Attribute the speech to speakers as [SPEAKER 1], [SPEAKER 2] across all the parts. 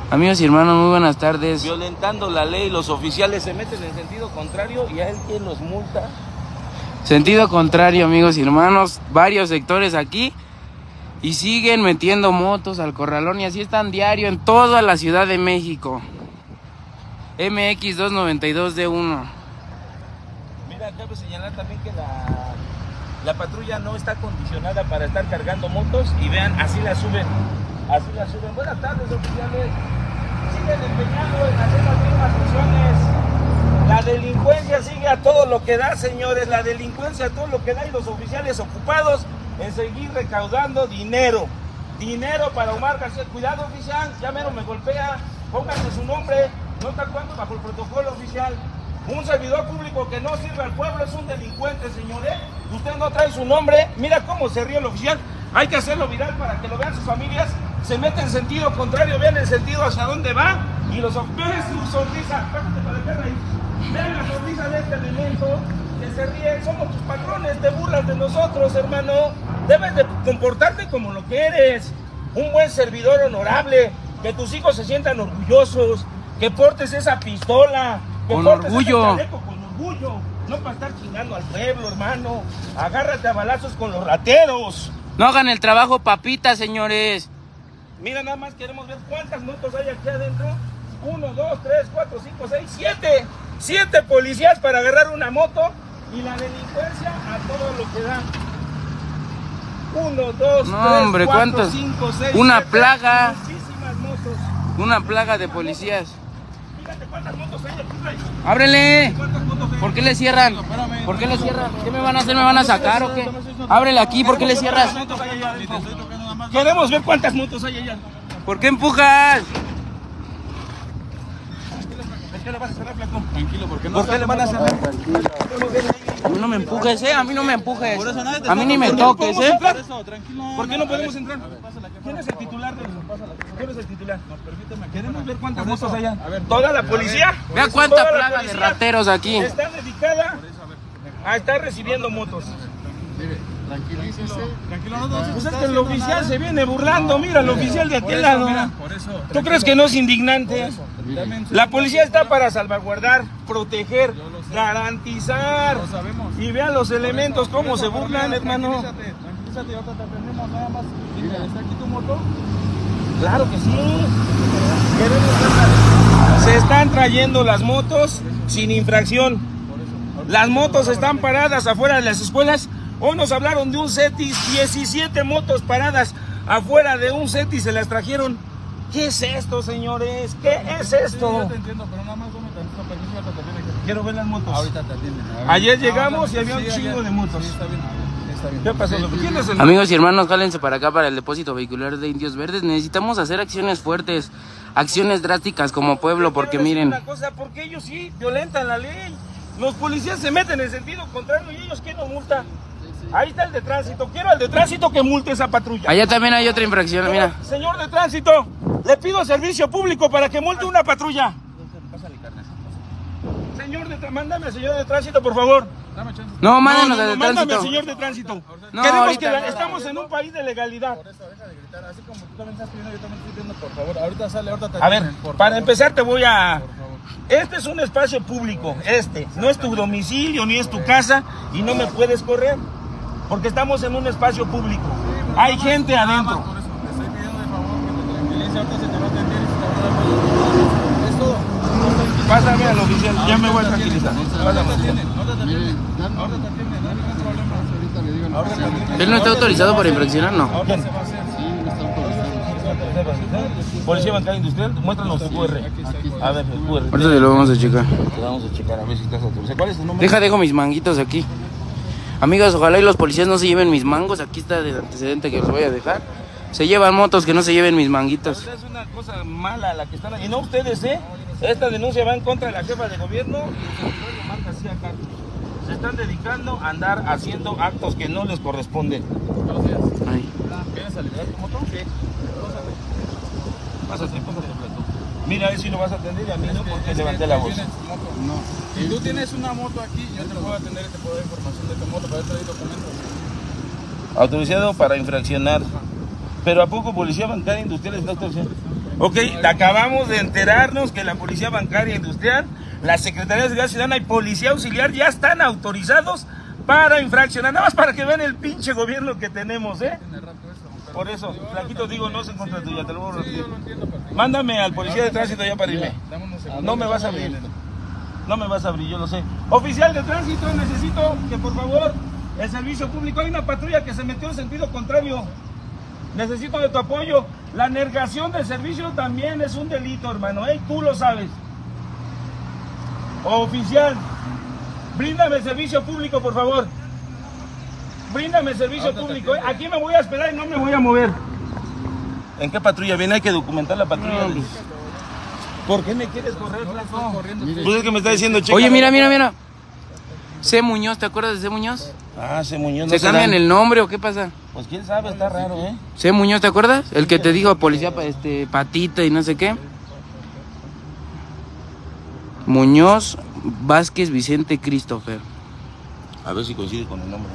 [SPEAKER 1] Amigos y hermanos, muy buenas tardes.
[SPEAKER 2] Violentando la ley, los oficiales se meten en sentido contrario y a él quien los multa.
[SPEAKER 1] Sentido contrario, amigos y hermanos, varios sectores aquí y siguen metiendo motos al corralón y así están diario en toda la Ciudad de México. MX 292D1.
[SPEAKER 2] Mira, cabe señalar también que la patrulla no está condicionada para estar cargando motos y vean, así la suben. Así la suben. Buenas tardes, oficiales. Siguen empeñados en hacer las mismas funciones. La delincuencia sigue a todo lo que da, señores. La delincuencia a todo lo que da y los oficiales ocupados en seguir recaudando dinero. Dinero para Omar García. Cuidado, oficial. Ya menos me golpea. Pónganse su nombre. No está actuando bajo el protocolo, oficial. Un servidor público que no sirve al pueblo es un delincuente, señores. Usted no trae su nombre. Mira cómo se ríe el oficial. Hay que hacerlo viral para que lo vean sus familias. Se mete en sentido contrario, vean el sentido hacia dónde va. Y los vean su sonrisa. Pásate para acá, ahí. Vean la sonrisa de este elemento que se ríe. Somos tus patrones, te burlas de nosotros, hermano. Debes de comportarte como lo que eres. Un buen servidor honorable. Que tus hijos se sientan orgullosos. Que portes esa pistola. Que
[SPEAKER 1] con
[SPEAKER 2] portes
[SPEAKER 1] orgullo.
[SPEAKER 2] ese chaleco con orgullo. No para estar chingando al pueblo, hermano. Agárrate a balazos con los rateros.
[SPEAKER 1] No hagan el trabajo, papita, señores.
[SPEAKER 2] Mira, nada más queremos ver cuántas motos hay aquí adentro. 1, 2, 3, 4, 5, 6, 7. 7 policías para agarrar una moto. Y la delincuencia a todo lo que da. 1, 2,
[SPEAKER 1] No,
[SPEAKER 2] 3,
[SPEAKER 1] hombre,
[SPEAKER 2] 4,
[SPEAKER 1] ¿cuántos?
[SPEAKER 2] 5, 6,
[SPEAKER 1] Una
[SPEAKER 2] 7,
[SPEAKER 1] plaga.
[SPEAKER 2] muchísimas motos.
[SPEAKER 1] Una plaga de policías.
[SPEAKER 2] Fíjate cuántas motos hay aquí, Ray.
[SPEAKER 1] ¡Ábrele!
[SPEAKER 2] ¿Cuántas motos hay?
[SPEAKER 1] ¿Por qué le cierran? ¿Por qué le cierran? ¿Qué me van a hacer? ¿Me van a sacar o qué? Ábrele aquí, ¿por qué le cierras?
[SPEAKER 2] ¿Cuántas motos hay allá adentro? Queremos ver cuántas motos hay allá.
[SPEAKER 1] ¿Por qué empujas?
[SPEAKER 2] ¿Por qué le vas a cerrar, flaco?
[SPEAKER 3] Tranquilo, porque no.
[SPEAKER 2] ¿Por qué le van a cerrar?
[SPEAKER 1] A mí no me empujes, A mí no me empujes.
[SPEAKER 3] Por eso nadie te
[SPEAKER 1] A mí ni me
[SPEAKER 3] está
[SPEAKER 1] toques,
[SPEAKER 3] Por eso, tranquilo.
[SPEAKER 2] ¿Por qué no podemos entrar? ¿Quién es el titular de ¿Quién es el titular?
[SPEAKER 3] No, permíteme.
[SPEAKER 2] Queremos ver cuántas
[SPEAKER 3] Por eso,
[SPEAKER 2] motos hay allá.
[SPEAKER 3] a ver,
[SPEAKER 2] Toda la policía.
[SPEAKER 1] Vea cuánta
[SPEAKER 2] toda la
[SPEAKER 1] plaga de
[SPEAKER 2] policía
[SPEAKER 1] rateros aquí.
[SPEAKER 2] Está dedicada a estar recibiendo motos.
[SPEAKER 3] tranquilícese. Tranquilo, no nos
[SPEAKER 2] Pues es
[SPEAKER 3] está
[SPEAKER 2] que el
[SPEAKER 3] haciendo
[SPEAKER 2] oficial
[SPEAKER 3] nada.
[SPEAKER 2] se viene burlando. Mira, el oficial de
[SPEAKER 3] Por
[SPEAKER 2] aquel
[SPEAKER 3] eso,
[SPEAKER 2] lado.
[SPEAKER 3] mira, por eso,
[SPEAKER 2] ¿Tú
[SPEAKER 3] tranquilo.
[SPEAKER 2] crees que no es indignante?
[SPEAKER 3] Dame un
[SPEAKER 2] La
[SPEAKER 3] segundo.
[SPEAKER 2] policía está para salvaguardar, proteger,
[SPEAKER 3] Yo lo sé.
[SPEAKER 2] garantizar.
[SPEAKER 3] Lo sabemos.
[SPEAKER 2] Y vean los elementos cómo se burlan, hermano.
[SPEAKER 3] Tranquilízate, ahorita te atendemos nada más. ¿Está aquí tu moto?
[SPEAKER 2] Claro que sí. Queremos verla. Se están trayendo las motos sin infracción. Las motos están paradas afuera de las escuelas. Hoy nos hablaron de un CETIS, 17 motos paradas afuera de un CETIS se las trajeron. ¿Qué es esto, señores? ¿Qué es esto?
[SPEAKER 3] Yo te entiendo, pero nada más dame tantito permiso, ahorita te atienden.
[SPEAKER 2] Quiero ver las motos.
[SPEAKER 3] Ahorita te atienden.
[SPEAKER 2] Ayer llegamos y había un
[SPEAKER 3] Sí,
[SPEAKER 2] chingo
[SPEAKER 3] ayer.
[SPEAKER 2] de motos.
[SPEAKER 3] Sí, está bien. Está bien.
[SPEAKER 2] ¿Qué pasó? ¿Quién es el...
[SPEAKER 1] Amigos y hermanos, jálense para acá para el depósito vehicular de Indios Verdes. Necesitamos hacer acciones fuertes, acciones drásticas como pueblo, porque
[SPEAKER 2] Quiero decir
[SPEAKER 1] miren,
[SPEAKER 2] una cosa, porque ellos sí violentan la ley. Los policías se meten en sentido contrario y ellos, ¿quién nos multa? Ahí está el de tránsito. Quiero al de tránsito que multe esa patrulla.
[SPEAKER 1] allá también hay otra infracción, mira.
[SPEAKER 2] Señor de tránsito, le pido servicio público para que multe una patrulla. Señor de tránsito, mándame al señor de tránsito, por favor.
[SPEAKER 3] Dame chance.
[SPEAKER 1] No, mándanos al de
[SPEAKER 2] mándame al
[SPEAKER 1] tránsito.
[SPEAKER 2] señor de tránsito.
[SPEAKER 1] No,
[SPEAKER 2] Queremos
[SPEAKER 1] ahorita
[SPEAKER 2] que
[SPEAKER 1] no.
[SPEAKER 2] estamos en un país de legalidad.
[SPEAKER 3] Por eso, deja de gritar. Así como tú también estás pidiendo, yo también estoy pidiendo, por favor. Ahorita sale, ahorita te
[SPEAKER 2] A ver,
[SPEAKER 3] atienden, por
[SPEAKER 2] para
[SPEAKER 3] favor.
[SPEAKER 2] empezar te voy a...
[SPEAKER 3] Por favor.
[SPEAKER 2] Este es un espacio público, no es tu domicilio ni es tu casa y no me puedes correr porque estamos en un espacio público. Hay gente adentro.
[SPEAKER 3] Por eso, te estoy pidiendo de favor que te tranquilices. Ahorita se te va a atender y se te va a dar todo. Es todo.
[SPEAKER 2] Pásame al oficial, ya me voy a tranquilizar.
[SPEAKER 3] Ahorita te atienden, ahorita te atienden. Ahorita te atienden, no hay ningún problema. Ahorita le digo al oficial.
[SPEAKER 1] Él no está autorizado para infraccionar, ¿no?
[SPEAKER 3] Ahorita se va a hacer. Sí, no está autorizado.
[SPEAKER 2] Policía Bancaria Industrial, muéstranos tu QR. A ver, el QR.
[SPEAKER 1] Ahorita te lo vamos a checar.
[SPEAKER 2] Te vamos a checar a ver si estás autorizado. ¿Cuál es tu nombre?
[SPEAKER 1] Dejo mis manguitos aquí. Amigos, ojalá y los policías no se lleven mis mangos. Aquí está el antecedente que los voy a dejar. Se llevan motos, que no se lleven mis manguitos.
[SPEAKER 2] Es una cosa mala la que están... Y no ustedes, ¿eh? Esta denuncia va en contra de la jefa de gobierno y el secretario Omar García Cárdenas. Se están dedicando a andar haciendo actos que no les corresponden.
[SPEAKER 1] Ay.
[SPEAKER 3] ¿Vienes a liberar tu moto? Sí.
[SPEAKER 2] Pásate, plato. Mira, a ver si lo vas a atender y a mí no, porque levanté la voz.
[SPEAKER 3] No. Si tú tienes una moto aquí, yo te puedo atender y te puedo dar información de tu moto, para traer documentos.
[SPEAKER 2] Autorizado para infraccionar. Pero ¿a poco Policía Bancaria Industrial está autorizado? Ok, acabamos de enterarnos que la Policía Bancaria Industrial, la Secretaría de Seguridad Ciudadana y Policía Auxiliar ya están autorizados para infraccionar. Nada más para que vean el pinche gobierno que tenemos, ¿eh? Por eso, flaquito, digo, no se encuentra tuya, te lo voy a repetir. Mándame al policía de tránsito ya para irme. No me vas a abrir. No me vas a abrir, yo lo sé. Oficial de tránsito, necesito que por favor, el servicio público, hay una patrulla que se metió en sentido contrario. Necesito de tu apoyo. La negación del servicio también es un delito, hermano, ¿eh? Tú lo sabes. Oficial, bríndame el servicio público, por favor. Bríndame el servicio público, ¿eh? Aquí me voy a esperar y no me voy a mover. ¿En qué patrulla viene? Hay que documentar la patrulla. No. ¿Por qué me quieres correr, flaco? Pues es que me está diciendo, checa.
[SPEAKER 1] Oye, mira. C. Muñoz, ¿te acuerdas de C. Muñoz?
[SPEAKER 2] Ah, C. Muñoz.
[SPEAKER 1] ¿Se cambian el nombre o qué pasa?
[SPEAKER 2] Pues quién sabe, está raro, ¿eh?
[SPEAKER 1] C. Muñoz, ¿te acuerdas? El que te dijo policía, patita y no sé qué. Muñoz Vázquez Vicente Christopher.
[SPEAKER 2] A ver si coincide con el nombre.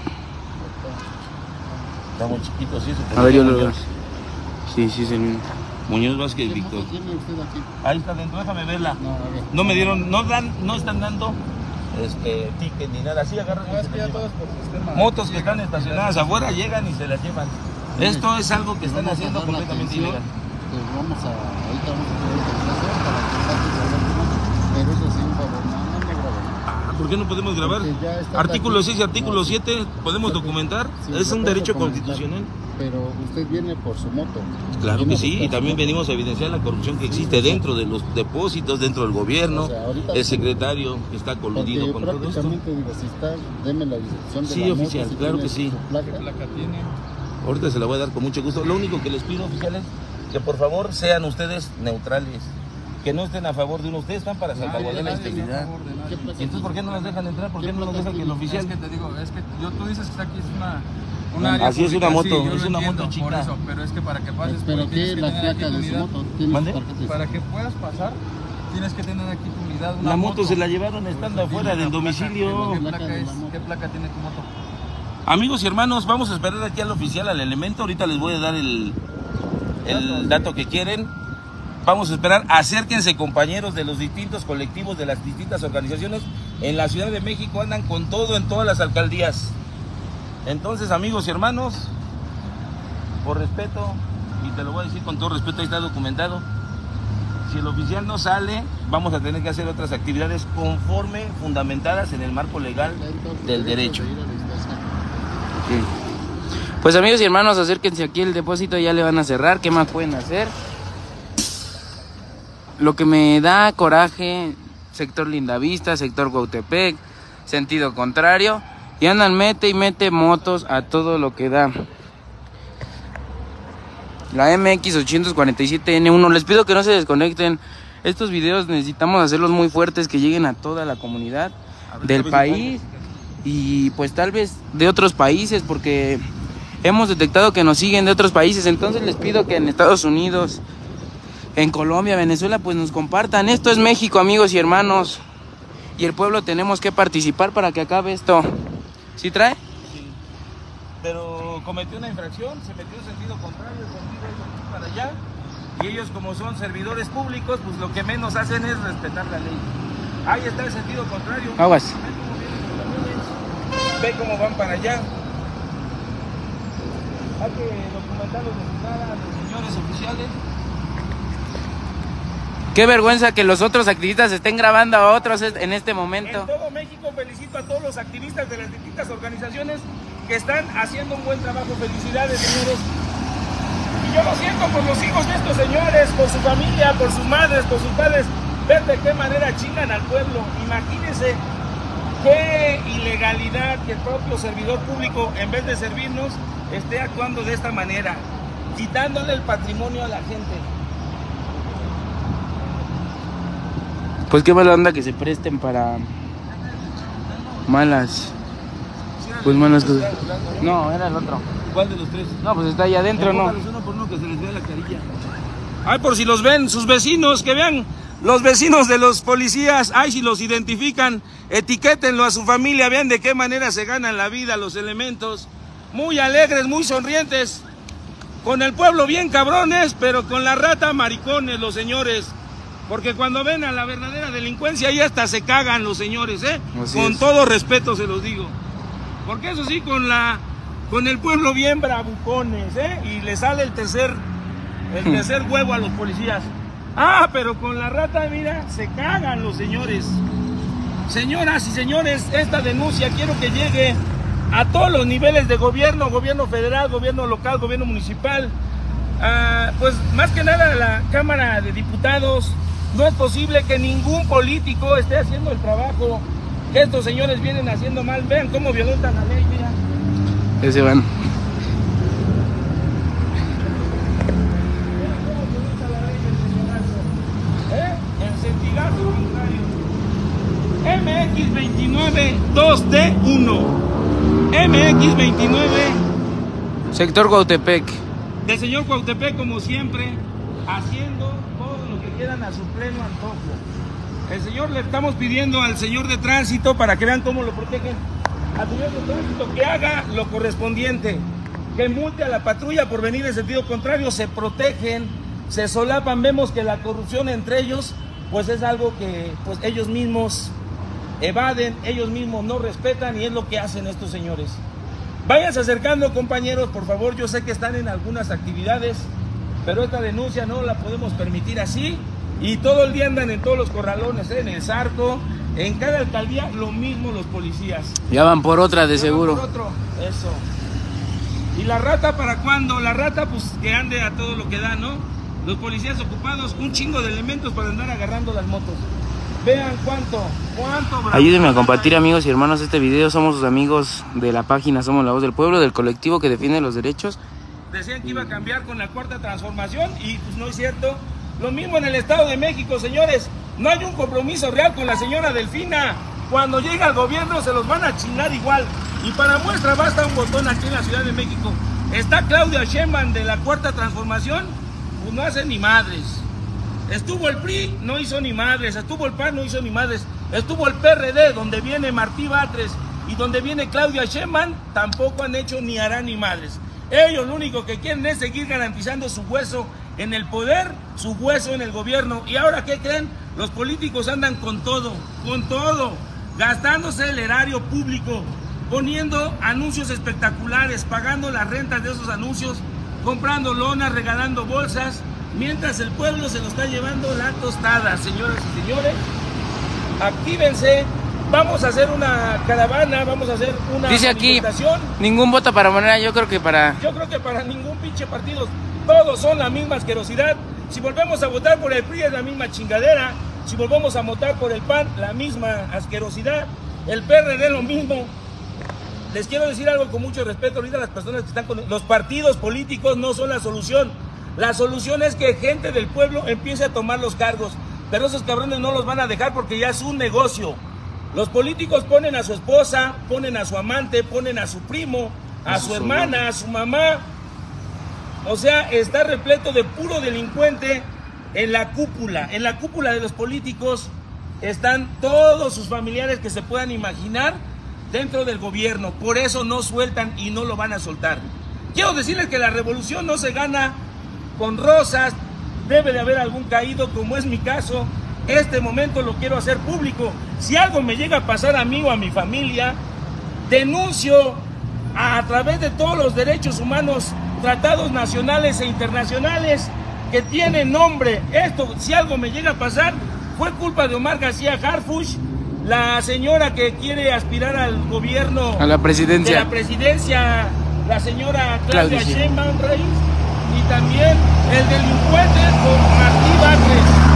[SPEAKER 2] Está muy chiquito, sí.
[SPEAKER 1] A ver, yo lo veo. Sí, es el mismo.
[SPEAKER 2] Muñoz Vázquez Víctor. Ahí está dentro, déjame verla. No me dieron, no están dando ticket ni nada. Así agarran. Motos que están estacionadas afuera llegan y se las llevan. Esto es algo que están haciendo completamente ilegal.
[SPEAKER 4] Pues ahorita vamos a pedir pero eso sí, un favor, no me graben.
[SPEAKER 2] ¿Por qué no podemos grabar? Artículo 6 y artículo 7, ¿podemos documentar?
[SPEAKER 4] Sí,
[SPEAKER 2] es un derecho constitucional.
[SPEAKER 4] Pero usted viene por su moto.
[SPEAKER 2] Claro que sí, y también venimos a evidenciar la corrupción que existe dentro de los depósitos, dentro del gobierno. O sea, el secretario está coludido con todo esto.
[SPEAKER 4] Prácticamente digo, si está, deme la dirección de
[SPEAKER 2] sí,
[SPEAKER 4] la
[SPEAKER 2] oficial,
[SPEAKER 4] moto, si
[SPEAKER 2] claro que sí.
[SPEAKER 3] ¿Qué placa tiene?
[SPEAKER 2] Ahorita se la voy a dar con mucho gusto. Lo único que les pido, oficiales, que por favor sean ustedes neutrales. Que no estén a favor de uno. Ustedes están para salvaguardar la integridad. ¿Y entonces por qué no nos dejan entrar? ¿Por qué no nos dejan que el oficial?
[SPEAKER 3] Es que te digo, es que tú dices que aquí es una área
[SPEAKER 2] así
[SPEAKER 3] pública,
[SPEAKER 2] es una moto,
[SPEAKER 3] sí,
[SPEAKER 2] es una moto chica.
[SPEAKER 3] Por eso, pero es que para que pases,
[SPEAKER 4] pero
[SPEAKER 3] tienes
[SPEAKER 4] ¿qué
[SPEAKER 3] que
[SPEAKER 4] la
[SPEAKER 3] tener
[SPEAKER 4] placa
[SPEAKER 3] aquí
[SPEAKER 4] de
[SPEAKER 3] tu
[SPEAKER 4] su
[SPEAKER 3] unidad.
[SPEAKER 4] moto? ¿Tiene
[SPEAKER 2] ¿Mande?
[SPEAKER 4] su tarjeta?
[SPEAKER 3] Para que puedas pasar, tienes que tener aquí tu unidad. Una
[SPEAKER 2] La moto se la llevaron estando afuera del domicilio.
[SPEAKER 3] ¿Qué placa tiene tu moto?
[SPEAKER 2] Amigos y hermanos, vamos a esperar aquí al oficial, al elemento. Ahorita les voy a dar el dato que quieren. Vamos a esperar. Acérquense, compañeros de los distintos colectivos, de las distintas organizaciones. En la Ciudad de México andan con todo en todas las alcaldías. Entonces, amigos y hermanos, por respeto, y te lo voy a decir con todo respeto, ahí está documentado. Si el oficial no sale, vamos a tener que hacer otras actividades conforme fundamentadas en el marco legal del derecho.
[SPEAKER 1] Sí. Pues amigos y hermanos, acérquense aquí, el depósito ya le van a cerrar. ¿Qué más pueden hacer? Lo que me da coraje, sector Lindavista, sector Cuautepec, sentido contrario, y andan mete y mete motos a todo lo que da. La MX 847N1, les pido que no se desconecten. Estos videos necesitamos hacerlos muy fuertes, que lleguen a toda la comunidad del país y pues tal vez de otros países, porque hemos detectado que nos siguen de otros países. Entonces les pido que en Estados Unidos, en Colombia, Venezuela, pues nos compartan. Esto es México, amigos y hermanos, y el pueblo tenemos que participar para que acabe esto. ¿Sí trae?
[SPEAKER 2] Sí. Pero cometió una infracción, se metió en sentido contrario, para allá, y ellos, como son servidores públicos, pues lo que menos hacen es respetar la ley. Ahí está el sentido contrario.
[SPEAKER 1] Aguas.
[SPEAKER 2] Ve cómo van para allá. Hay que documentarlos de nada, los señores oficiales.
[SPEAKER 1] Qué vergüenza que los otros activistas estén grabando a otros en este momento.
[SPEAKER 2] En todo México felicito a todos los activistas de las distintas organizaciones que están haciendo un buen trabajo. Felicidades, señores. Y yo lo siento por los hijos de estos señores, por su familia, por sus madres, por sus padres. Ver de qué manera chingan al pueblo. Imagínense qué ilegalidad que el propio servidor público, en vez de servirnos, esté actuando de esta manera, quitándole el patrimonio a la gente.
[SPEAKER 1] Pues qué mala onda que se presten para malas, pues malas cosas. No, era el otro.
[SPEAKER 2] ¿Cuál de los tres?
[SPEAKER 1] No, pues está ahí adentro, ¿no?
[SPEAKER 2] Uno por uno, que se les vea la carilla. Ay, por si los ven sus vecinos, que vean los vecinos de los policías. Ay, si los identifican, etiquétenlo a su familia, vean de qué manera se ganan la vida los elementos. Muy alegres, muy sonrientes. Con el pueblo bien cabrones, pero con la rata maricones los señores. Porque cuando ven a la verdadera delincuencia, ahí hasta se cagan los señores, ¿eh? Con todo respeto se los digo. Porque eso sí, con el pueblo bien bravucones, ¿eh? Y le sale el tercer huevo a los policías. Ah, pero con la rata, mira, se cagan los señores. Señoras y señores, esta denuncia quiero que llegue a todos los niveles de gobierno, gobierno federal, gobierno local, gobierno municipal. Pues más que nada la Cámara de Diputados. No es posible que ningún político esté haciendo el trabajo que estos señores vienen haciendo mal. Vean cómo violentan la ley, mira.
[SPEAKER 1] Ya se van.
[SPEAKER 2] En sentigazo contrario. MX29 2D1. MX29.
[SPEAKER 1] Sector Cuautepec.
[SPEAKER 2] Del señor Cuautepec, como siempre, haciendo todo lo que quieran a su pleno antojo. El señor, le estamos pidiendo al señor de tránsito, para que vean cómo lo protegen, al señor de tránsito que haga lo correspondiente, que multe a la patrulla por venir en sentido contrario. Se protegen, se solapan. Vemos que la corrupción entre ellos, pues es algo que pues ellos mismos evaden, ellos mismos no respetan, y es lo que hacen estos señores. Váyanse acercando, compañeros, por favor. Yo sé que están en algunas actividades, pero esta denuncia no la podemos permitir así. Y todo el día andan en todos los corralones, en el Zarco, en cada alcaldía, lo mismo los policías.
[SPEAKER 1] Ya van por otra de seguro.
[SPEAKER 2] Por otro, eso. ¿Y la rata para cuándo? La rata, pues que ande a todo lo que da, ¿no? Los policías ocupados, un chingo de elementos para andar agarrando las motos. Vean cuánto.
[SPEAKER 1] Ayúdenme a compartir, amigos y hermanos, este video. Somos sus amigos de la página Somos la Voz del Pueblo, del colectivo que defiende los derechos.
[SPEAKER 2] Decían que iba a cambiar con la Cuarta Transformación y pues no es cierto. Lo mismo en el Estado de México, señores. No hay un compromiso real con la señora Delfina. Cuando llega al gobierno se los van a chingar igual. Y para muestra basta un botón aquí en la Ciudad de México. Está Claudia Sheinbaum de la Cuarta Transformación, pues no hace ni madres. Estuvo el PRI, no hizo ni madres. Estuvo el PAN, no hizo ni madres. Estuvo el PRD, donde viene Martí Batres y donde viene Claudia Sheinbaum, tampoco han hecho ni harán ni madres. Ellos lo único que quieren es seguir garantizando su hueso en el poder, su hueso en el gobierno. ¿Y ahora qué creen? Los políticos andan con todo, gastándose el erario público, poniendo anuncios espectaculares, pagando las rentas de esos anuncios, comprando lonas, regalando bolsas, mientras el pueblo se lo está llevando la tostada. Señoras y señores, actívense. Vamos a hacer una caravana, vamos a hacer una manifestación.
[SPEAKER 1] Aquí, ningún voto para Morena. Yo creo que para
[SPEAKER 2] ningún pinche partido. Todos son la misma asquerosidad. Si volvemos a votar por el PRI es la misma chingadera. Si volvemos a votar por el PAN, la misma asquerosidad. El PRD lo mismo. Les quiero decir algo con mucho respeto. Ahorita las personas que están con los partidos políticos no son la solución. La solución es que gente del pueblo empiece a tomar los cargos. Pero esos cabrones no los van a dejar porque ya es un negocio. Los políticos ponen a su esposa, ponen a su amante, ponen a su primo, a su hermana, a su mamá. O sea, está repleto de puro delincuente en la cúpula. En la cúpula de los políticos están todos sus familiares que se puedan imaginar dentro del gobierno. Por eso no sueltan y no lo van a soltar. Quiero decirles que la revolución no se gana con rosas. Debe de haber algún caído, como es mi caso. Este momento lo quiero hacer público. Si algo me llega a pasar a mí o a mi familia, denuncio a través de todos los derechos humanos, tratados nacionales e internacionales que tienen nombre. Esto, si algo me llega a pasar, fue culpa de Omar García Harfuch, la señora que quiere aspirar al gobierno,
[SPEAKER 1] a la presidencia,
[SPEAKER 2] de la presidencia, la señora Claudia Sheinbaum Reyes, y también el delincuente con Martí Batres.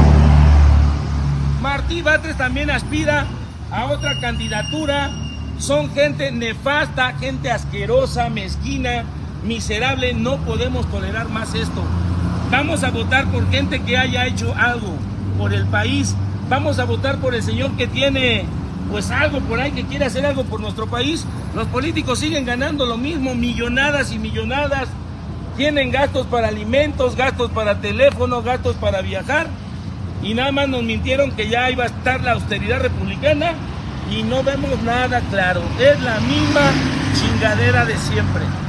[SPEAKER 2] Martí Batres también aspira a otra candidatura. Son gente nefasta, gente asquerosa, mezquina, miserable. No podemos tolerar más esto. Vamos a votar por gente que haya hecho algo por el país. Vamos a votar por el señor que tiene pues algo por ahí, que quiere hacer algo por nuestro país. Los políticos siguen ganando lo mismo, millonadas y millonadas. Tienen gastos para alimentos, gastos para teléfono, gastos para viajar. Y nada más nos mintieron que ya iba a estar la austeridad republicana y no vemos nada claro. Es la misma chingadera de siempre.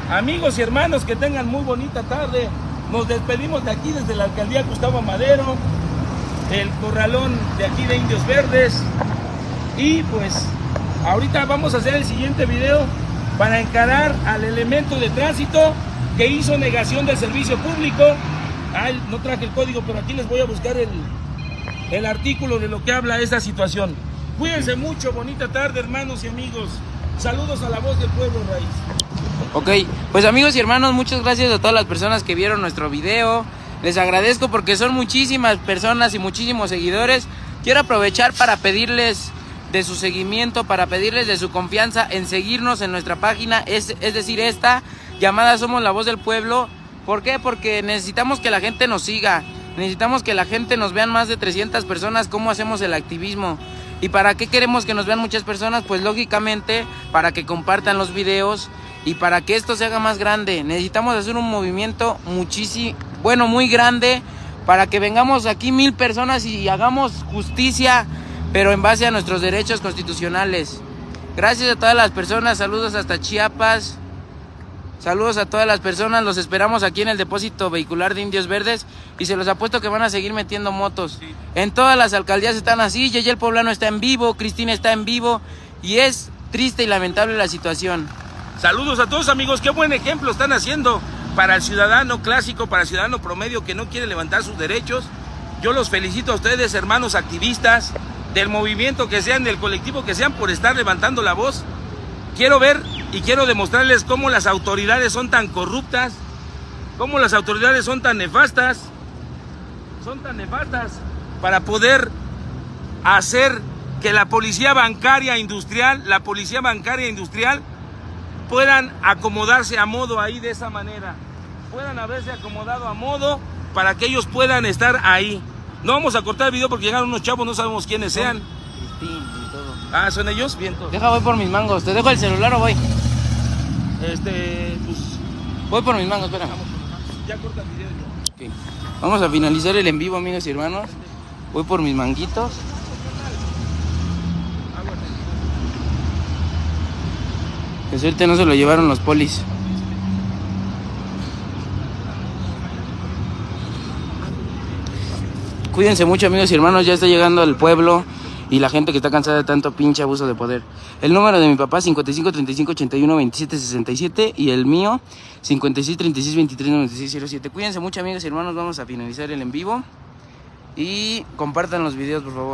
[SPEAKER 2] Amigos y hermanos, que tengan muy bonita tarde. Nos despedimos de aquí desde la alcaldía Gustavo Madero, el corralón de aquí de Indios Verdes. Y pues ahorita vamos a hacer el siguiente video para encarar al elemento de tránsito que hizo negación del servicio público. Ay, no traje el código, pero aquí les voy a buscar el artículo de lo que habla esta situación. Cuídense mucho, bonita tarde, hermanos y amigos. Saludos a la voz del pueblo, Raíz.
[SPEAKER 1] Ok, pues amigos y hermanos, muchas gracias a todas las personas que vieron nuestro video. Les agradezco porque son muchísimas personas y muchísimos seguidores. Quiero aprovechar para pedirles de su seguimiento, para pedirles de su confianza en seguirnos en nuestra página, es decir, esta llamada Somos la Voz del Pueblo. ¿Por qué? Porque necesitamos que la gente nos siga, necesitamos que la gente nos vean más de 300 personas cómo hacemos el activismo. ¿Y para qué queremos que nos vean muchas personas? Pues lógicamente para que compartan los videos y para que esto se haga más grande. Necesitamos hacer un movimiento muy grande para que vengamos aquí 1000 personas y hagamos justicia, pero en base a nuestros derechos constitucionales. Gracias a todas las personas, saludos hasta Chiapas, saludos a todas las personas, los esperamos aquí en el depósito vehicular de Indios Verdes y se los apuesto que van a seguir metiendo motos. Sí. En todas las alcaldías están así, Yeye el Poblano está en vivo, Cristina está en vivo y es triste y lamentable la situación.
[SPEAKER 2] Saludos a todos, amigos, qué buen ejemplo están haciendo para el ciudadano clásico, para el ciudadano promedio que no quiere levantar sus derechos. Yo los felicito a ustedes, hermanos activistas, del movimiento que sean, del colectivo que sean, por estar levantando la voz. Quiero ver y quiero demostrarles cómo las autoridades son tan corruptas, cómo las autoridades son tan nefastas para poder hacer que la policía bancaria industrial puedan acomodarse a modo ahí de esa manera, puedan haberse acomodado a modo para que ellos puedan estar ahí. No vamos a cortar el video porque llegaron unos chavos, no sabemos quiénes sean.
[SPEAKER 1] Cristín y todo.
[SPEAKER 2] Ah, ¿son ellos? Bien.
[SPEAKER 1] Deja, voy por mis mangos. ¿Te dejo el celular o voy?
[SPEAKER 2] Pues...
[SPEAKER 1] Voy por mis mangos, espera.
[SPEAKER 2] Ya corta el video yo.
[SPEAKER 1] Okay. Vamos a finalizar el en vivo, amigos y hermanos. Voy por mis manguitos. Que suerte no se lo llevaron los polis. Cuídense mucho, amigos y hermanos, ya está llegando el pueblo y la gente que está cansada de tanto pinche abuso de poder. El número de mi papá 55 35 81 27 67 y el mío 56 36 23 96 07. Cuídense mucho, amigos y hermanos, vamos a finalizar el en vivo y compartan los videos, por favor.